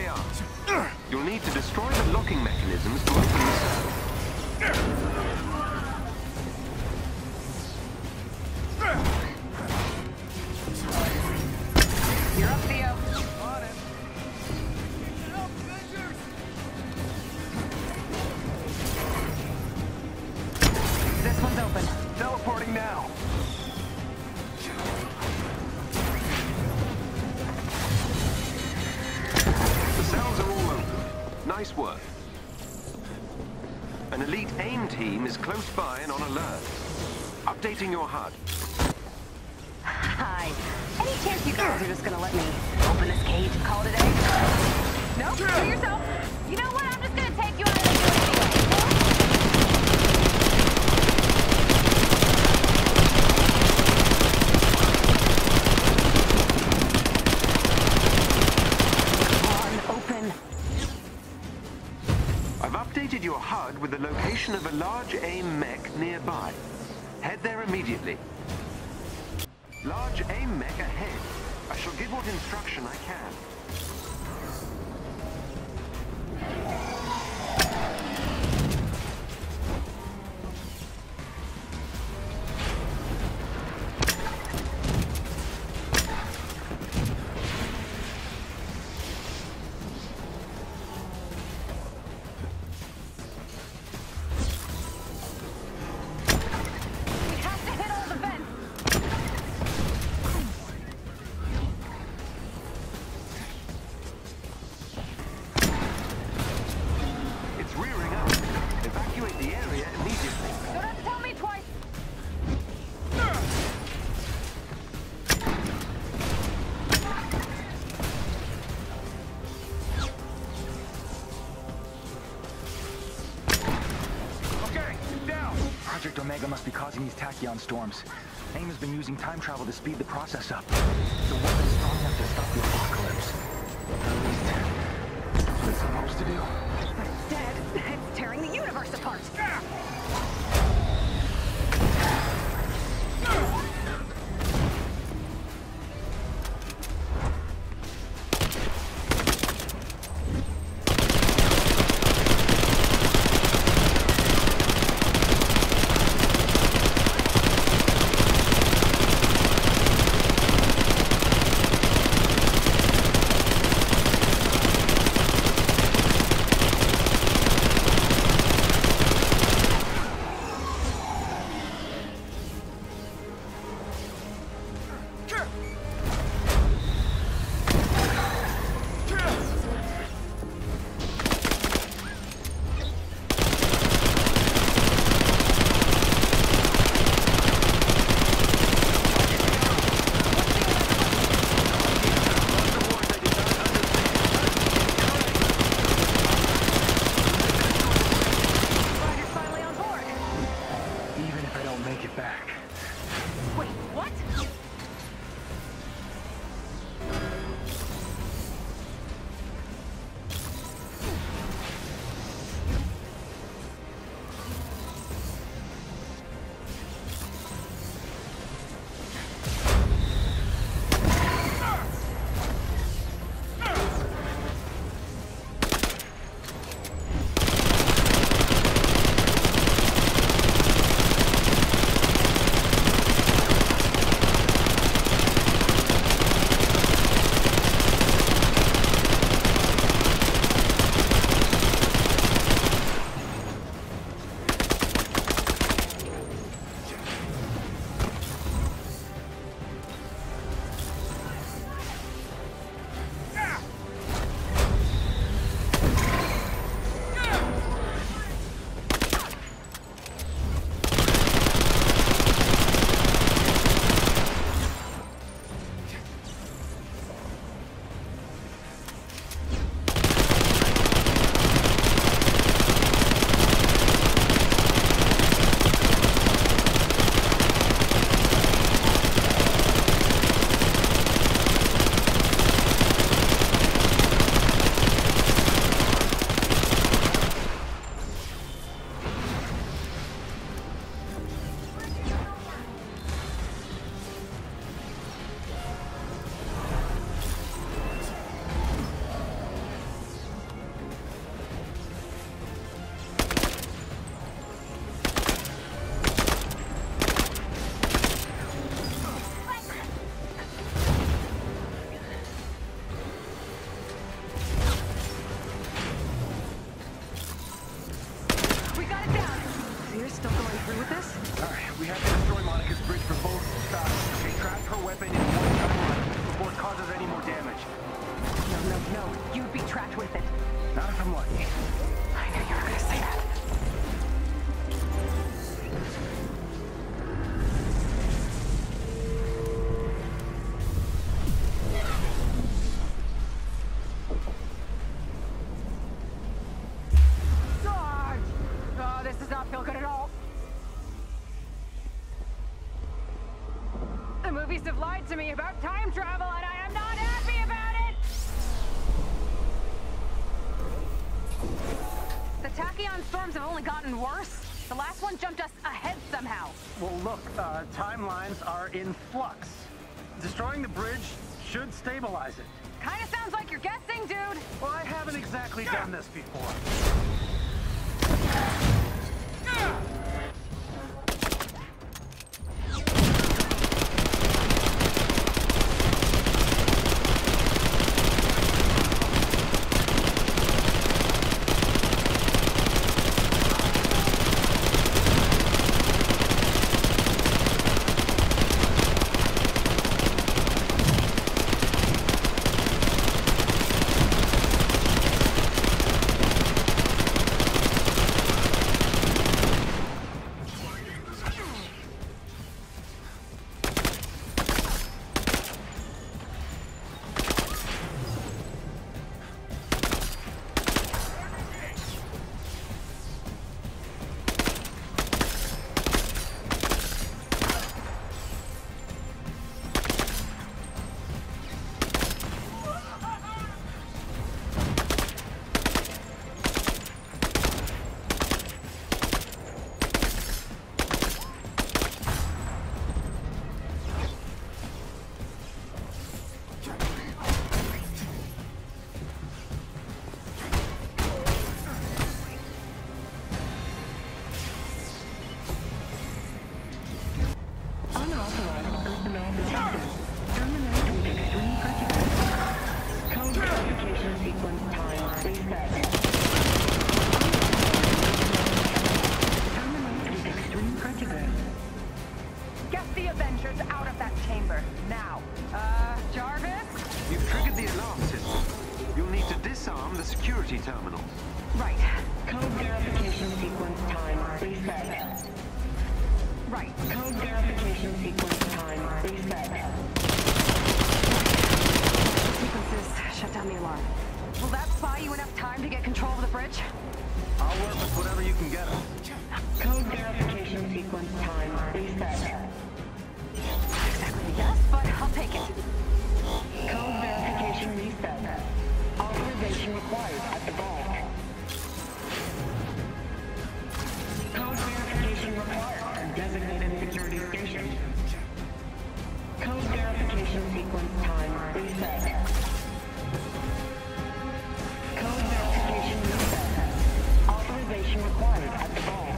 are. You'll need to destroy the locking mechanisms to open the cell. You're up, Theo. On it. Get up, Avengers! This one's open. Teleporting now. The cells are all open. Nice work. An elite AIM team is close by and on alert. Updating your HUD. Hi. Any chance you girls are just gonna let me open this cage and call it a day? Nope, do yourself. You know what? I'm just gonna take you out and do it anyway. Come on, open. I've updated your HUD with the location of a large AIM mech nearby. Head there immediately. Large AIM mech ahead. I shall give what instruction I can. We have to hit all the vents. It's rearing up. Evacuate the area immediately. Don't have to tell me twice. Okay, down. Project Omega must be causing these tachyon storms. AIM has been using time travel to speed the process up. The weapon is strong enough to stop the apocalypse. At least, that's what it's supposed to do. Instead, it's tearing the universe apart. Spider's finally on board. Even if I don't make it back. Wait, what? if I'm lucky. I knew you were gonna say that. Sarge! Oh, this does not feel good at all. The movies have lied to me about time travel, and I am not happy about it! The tachyon storms have only gotten worse. The last one jumped us ahead somehow. Well, look, timelines are in flux. Destroying the bridge should stabilize it. Kinda sounds like you're guessing, dude. Well, I haven't exactly done this before. Get the Avengers out of that chamber, now. Jarvis? You've triggered the alarm system. You'll need to disarm the security terminals. Right. Code verification sequence time reset. Right. Code verification sequence time reset. Sequences shut down the alarm. Will that buy you enough time to get control of the bridge? I'll work with whatever you can get us. Code verification sequence time reset. Not exactly a yes, but I'll take it. Code verification reset. Authorization required at the vault. Code verification required at designated security station. Code verification sequence time reset. Code verification reset. Authorization required at the vault.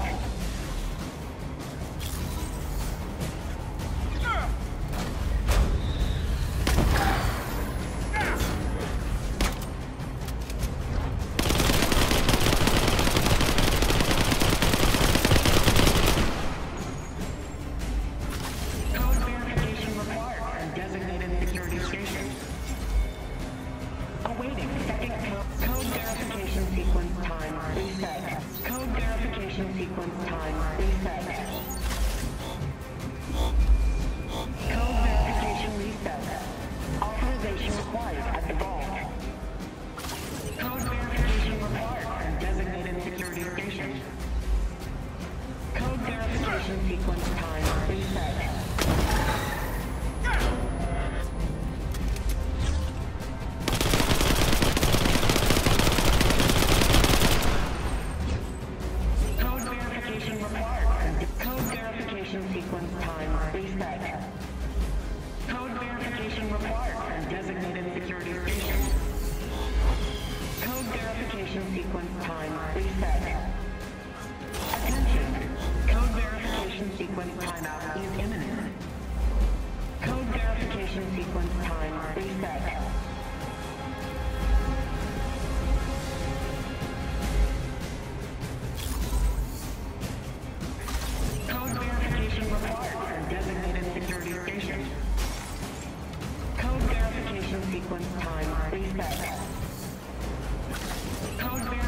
Code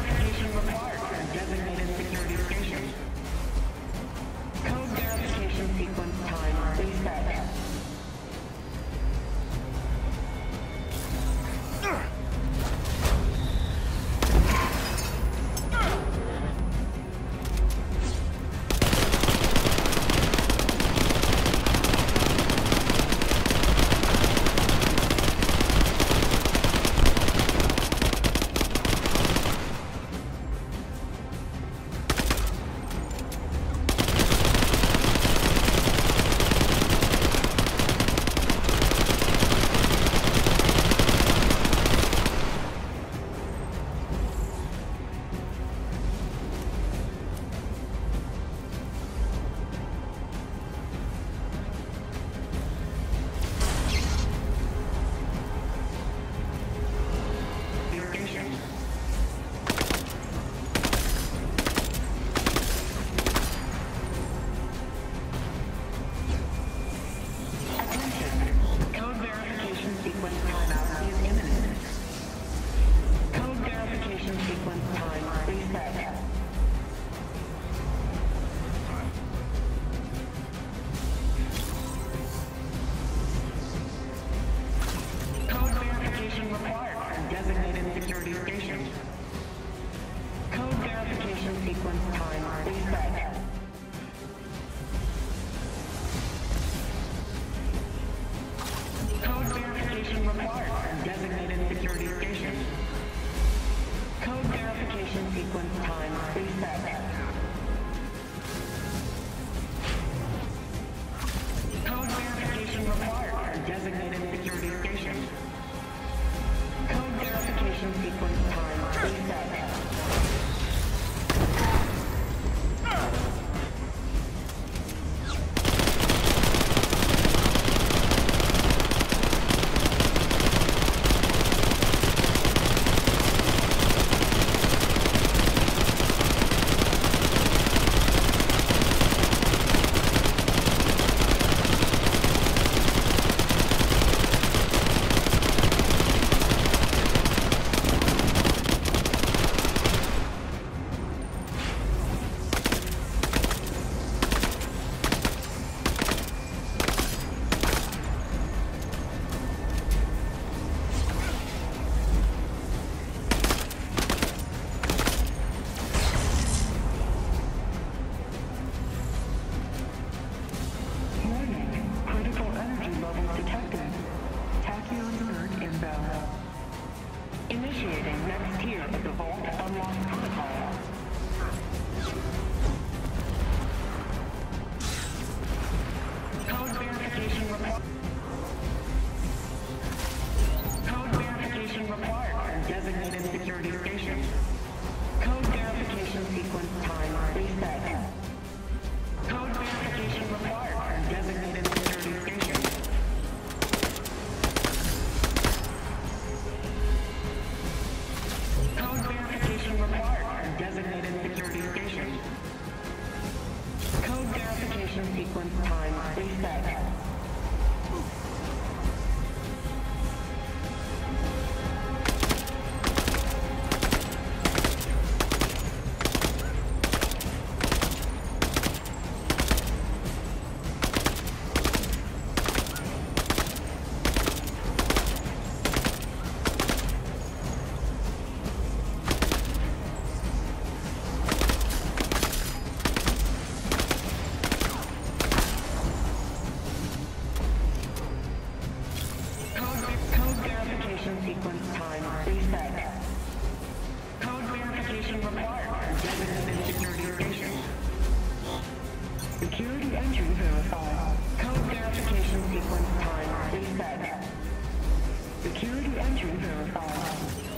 Code verified.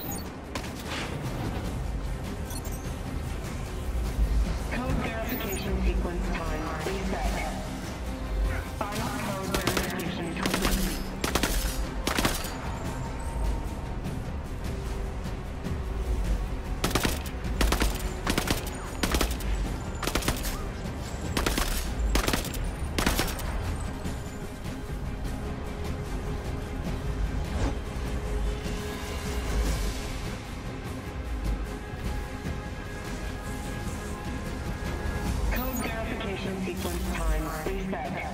Code verification sequence time reset. Final code verification complete. Sequence time reset.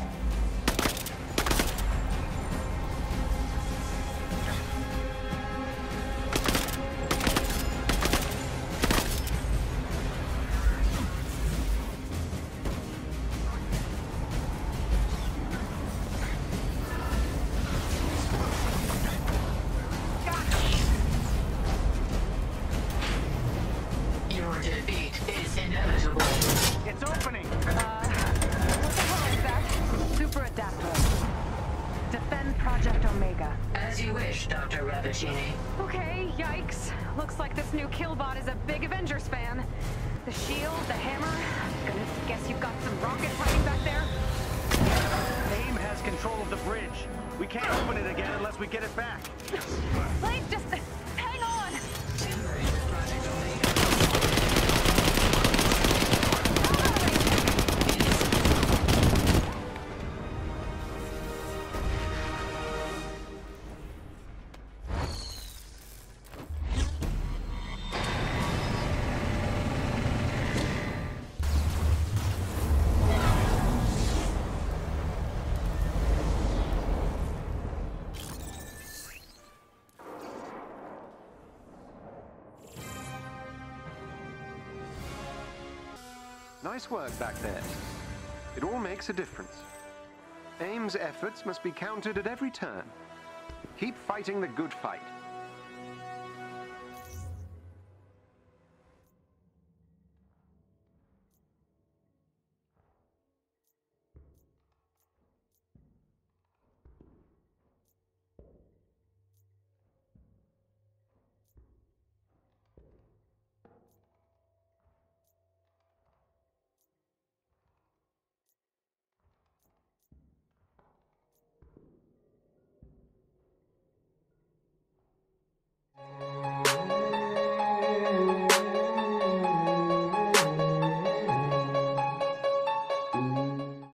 Your defeat is inevitable. It's opening. What the hell is that? Super adapter. Defend Project Omega. As you wish, Dr. Ravicini. Okay, yikes. Looks like this new killbot is a big Avengers fan. The shield, the hammer. Gonna guess you've got some rockets hiding back there. AIM has control of the bridge. We can't open it again unless we get it back. Please, just hang on. Nice work back there. It all makes a difference. AIM's efforts must be countered at every turn. Keep fighting the good fight.